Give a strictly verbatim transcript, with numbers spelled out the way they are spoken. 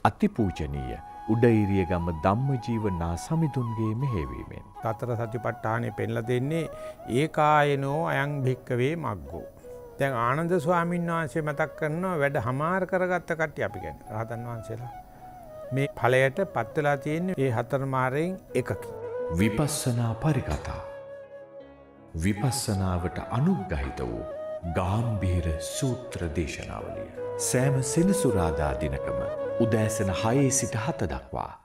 අතිපූජනීය උඩයිරියගම ධම්මජීව නාසමිඳුන්ගේ මෙහෙයවීමෙන් සතර සතිපට්ඨානෙ පෙන්ලා දෙන්නේ ඒකායනෝ අයං භික්කවේ මග්ගෝ. දැන් ආනන්ද ස්වාමීන් වහන්සේ මතක් කරනවා වැඩ හමාර කරගත්ත කට්ටිය අපි කියන්නේ රහතන් වහන්සේලා. මේ ඵලයට පත් වෙලා තියෙන්නේ මේ හතර මාරෙන් එකකි. විපස්සනා පරිකතා විපස්සනාවට අනුග්‍රහිත වූ ගාම්භීර සූත්‍ර දේශනාවලිය සෑම සෙනසුරාදා දිනකම උදෑසන හයේ සිට හත දක්වා